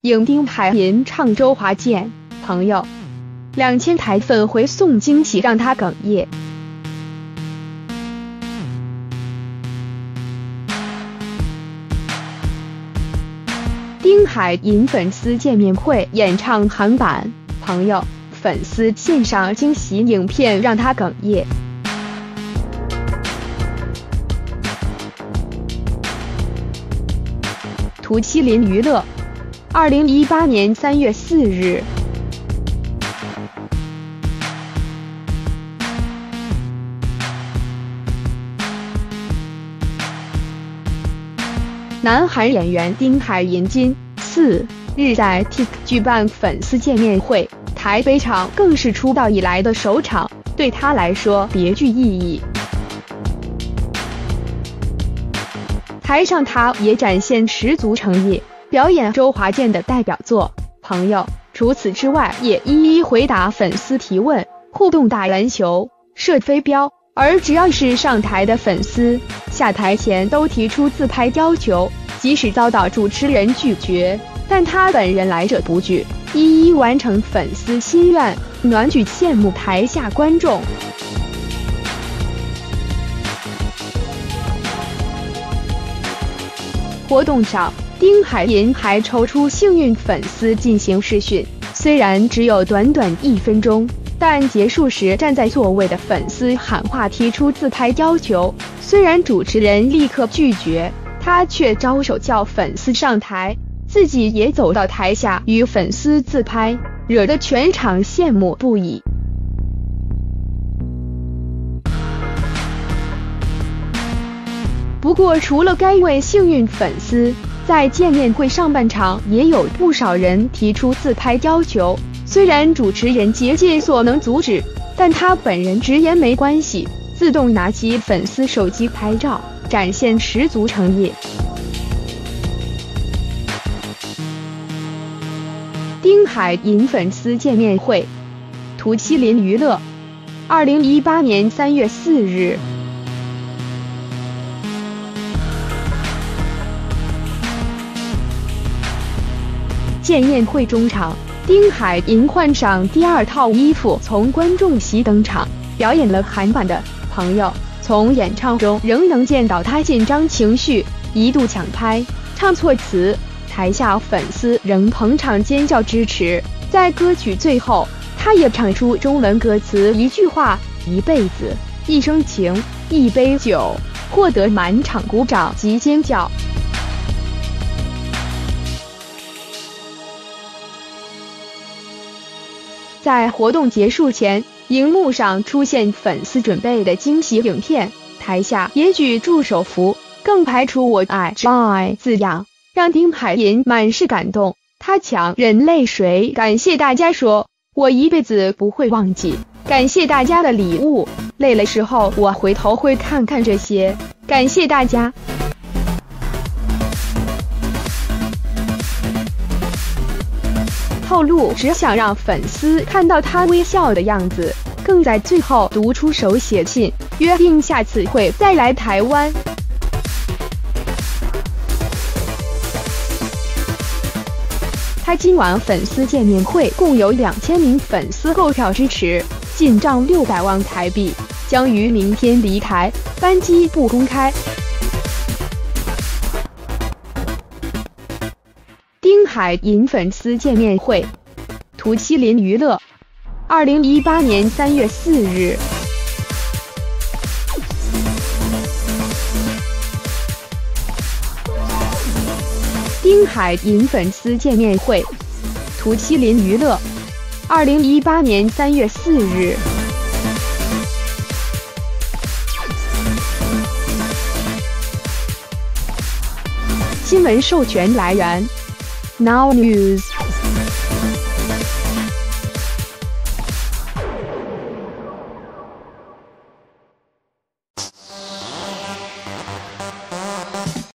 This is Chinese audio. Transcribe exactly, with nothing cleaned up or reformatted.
影丁海寅唱周华健，朋友，两千台粉回送惊喜让他哽咽。丁海寅粉丝见面会演唱韩版，朋友，粉丝献上惊喜影片让他哽咽。图麒麟娱乐，二零一八年三月四日。南韩演员丁海寅今四日在 T I K 举办粉丝见面会，台北场更是出道以来的首场，对他来说别具意义。台上他也展现十足诚意，表演周华健的代表作《朋友》，除此之外也一一回答粉丝提问，互动打篮球、射飞镖，而只要是上台的粉丝，下台前都提出自拍要求，即使遭到主持人拒绝，但他本人来者不拒，一一完成粉丝心愿，暖举羡慕台下观众。活动上，丁海寅还抽出幸运粉丝进行视讯，虽然只有短短一分钟，但结束时站在座位的粉丝喊话提出自拍要求，虽然主持人立刻拒绝，他却招手叫粉丝上台，自己也走到台下与粉丝自拍，惹得全场羡慕不已。不过除了该位幸运粉丝，在见面会上半场也有不少人提出自拍要求，虽然主持人竭尽所能阻止，但他本人直言没关系，自动拿起粉丝手机拍照，展现十足诚意。丁海寅粉丝见面会，图麒麟娱乐，二零一八年三月四日。见面会中场，丁海寅换上第二套衣服，从观众席登场，表演了韩版的《朋友》。从演唱中仍能见到他紧张情绪，一度抢拍，唱错词，台下粉丝仍捧场尖叫支持。在歌曲最后，他也唱出中文歌词一句话：一辈子，一生情，一杯酒，获得满场鼓掌及尖叫。在活动结束前，荧幕上出现粉丝准备的惊喜影片，台下也举祝手幅，更排出我爱 S H E 字样，让丁海寅满是感动。他强忍泪水感谢大家说，我一辈子不会忘记，感谢大家的礼物，累了时候我回头会看看这些，感谢大家。透露只想让粉丝看到他微笑的样子，更在最后读出手写信，约定下次会再来台湾。他今晚粉丝见面会共有两千名粉丝购票支持，进账六百万台币，将于明天离台，班机不公开。丁海寅粉丝见面会，图麒麟娱乐，二零一八年三月四日。丁海寅粉丝见面会，图麒麟娱乐，二零一八年三月四日。新闻授权来源 Now News。